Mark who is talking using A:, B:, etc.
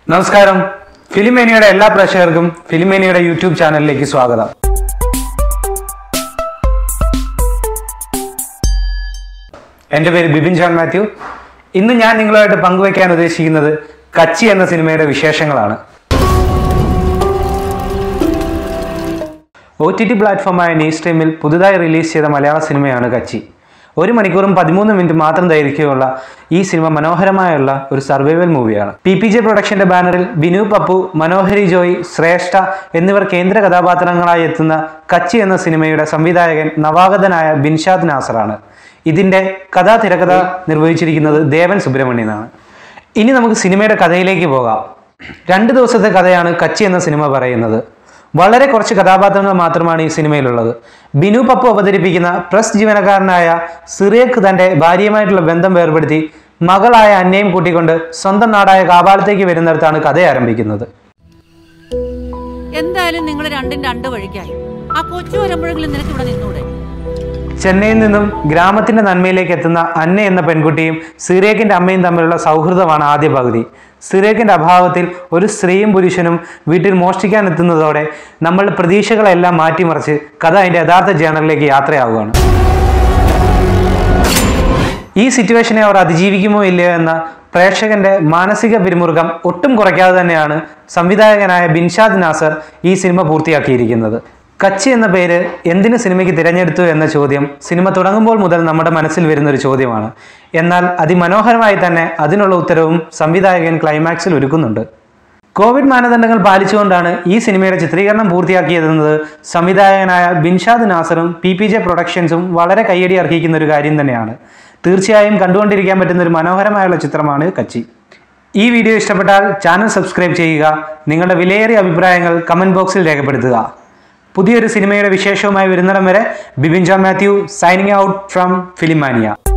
A: നമസ്കാരം ഫിലിം മാനിയയുടെ എല്ലാ പ്രേക്ഷകർക്കും ഫിലിം മാനിയയുടെ യൂട്യൂബ് ചാനലിലേക്ക് സ്വാഗതം. എൻ്റെ പേര് ബിബിൻ ജോൺ മാത്യു. ഇന്ന് ഞാൻ നിങ്ങളുമായിട്ട് പങ്കുവയ്ക്കാൻ ഉദ്ദേശിക്കുന്നത് കച്ചി എന്ന സിനിമയുടെ വിശേഷങ്ങളാണ്. OTT പ്ലാറ്റ്ഫോമായ നീസ്ട്രീമിൽ പുതുതായി റിലീസ് ചെയ്ത മലയാള സിനിമയാണ് കച്ചി. 1 മണിക്കൂറും 13 മിനിറ്റ് മാത്രം ദൈർഘ്യമുള്ള ഈ സിനിമ മനോഹരമായുള്ള ഒരു സർവൈവൽ മൂവിയാണ്. PPJ പ്രൊഡക്ഷന്റെ ബാനറിൽ ബിനു പപ്പു, മനോഹരി ജോയ്, ശ്രേഷ്ഠ എന്നിവർ കേന്ദ്ര കഥാപാത്രങ്ങളായി എത്തുന്ന കച്ചി എന്ന സിനിമയുടെ സംവിധായകൻ നവാഗതനായ ബിൻഷാദ് നാസറാണ്. ഇതിൻ്റെ തിരക്കഥ നിർവഹിച്ചിരിക്കുന്നത് ദേവൻ സുബ്രഹ്മണ്യനാണ്. ഇനി നമുക്ക് സിനിമയുടെ കഥയിലേക്ക് പോകാം. 2 ദിവസത്തെ കഥയാണ് കച്ചി എന്ന സിനിമ പറയുന്നത്. വളരെ കുറച്ച് കഥാപാത്രങ്ങൾ മാത്രമാണ് ഈ സിനിമയിലുള്ളത്. ബിനു പപ്പു അവതരിപ്പിക്കുന്ന പ്രസ് ജീവനക്കാരനായ സിറിയക്ക് തൻ്റെ ഭാര്യയുമായിട്ടുള്ള ബന്ധം വേർപെടുത്തി മകളായ അന്നയും കൂട്ടിക്കൊണ്ട് സ്വന്തം നാടായ കാപാലത്തേക്ക് വരുന്നിടത്താണ് കഥ ആരംഭിക്കുന്നത്.
B: എന്തായാലും നിങ്ങൾ രണ്ടും 2 വഴിക്കായി. ആ കൊച്ചു വരുമ്പോഴെങ്കിലും നിനക്ക് ഇവിടെ നിന്നൂടെ?
A: ചെന്നൈയിൽ നിന്നും ഗ്രാമത്തിന്റെ നന്മയിലേക്ക് എത്തുന്ന അന്ന എന്ന പെൺകുട്ടിയും സിറിയക്കിന്റെ അമ്മയും തമ്മിലുള്ള സൗഹൃദമാണ് ആദ്യ പകുതി. സിറിയക്കിന്റെ അഭാവത്തിൽ ഒരു സ്ത്രീയും പുരുഷനും വീട്ടിൽ മോഷ്ടിക്കാൻ എത്തുന്നതോടെ നമ്മൾ പ്രതീക്ഷകളെല്ലാം മാറ്റിമറിച്ച് കഥ അതിന്റെ യഥാർത്ഥ ജേണലിലേക്ക് യാത്രയാവുകയാണ്. ഈ സിറ്റുവേഷനെ അവർ അതിജീവിക്കുമോ ഇല്ലയോ എന്ന പ്രേക്ഷകന്റെ മാനസിക പിരിമുറുക്കം ഒട്ടും കുറയ്ക്കാതെ തന്നെയാണ് സംവിധായകനായ ബിൻഷാദ് നാസർ ഈ സിനിമ പൂർത്തിയാക്കിയിരിക്കുന്നത്. കച്ചി എന്ന പേര് എന്തിന് സിനിമയ്ക്ക് തിരഞ്ഞെടുത്തു എന്ന ചോദ്യം സിനിമ തുടങ്ങുമ്പോൾ മുതൽ നമ്മുടെ മനസ്സിൽ വരുന്നൊരു ചോദ്യമാണ്. എന്നാൽ അതിമനോഹരമായി തന്നെ അതിനുള്ള ഉത്തരവും സംവിധായകൻ ക്ലൈമാക്സിൽ ഒരുക്കുന്നുണ്ട്. കോവിഡ് മാനദണ്ഡങ്ങൾ പാലിച്ചുകൊണ്ടാണ് ഈ സിനിമയുടെ ചിത്രീകരണം പൂർത്തിയാക്കിയതെന്നത് സംവിധായകനായ ബിൻഷാദ് നാസറും PPJ പ്രൊഡക്ഷൻസും വളരെ കയ്യടി അർഹിക്കുന്ന ഒരു കാര്യം തന്നെയാണ്. തീർച്ചയായും കണ്ടുകൊണ്ടിരിക്കാൻ പറ്റുന്ന ഒരു മനോഹരമായുള്ള ചിത്രമാണ് കച്ചി. ഈ വീഡിയോ ഇഷ്ടപ്പെട്ടാൽ ചാനൽ സബ്സ്ക്രൈബ് ചെയ്യുക. നിങ്ങളുടെ വിലയേറിയ അഭിപ്രായങ്ങൾ കമൻറ്റ് ബോക്സിൽ രേഖപ്പെടുത്തുക. പുതിയൊരു സിനിമയുടെ വിശേഷവുമായി വരുന്നിടം വരെ Bibin John Mathew signing out from film മാനിയ.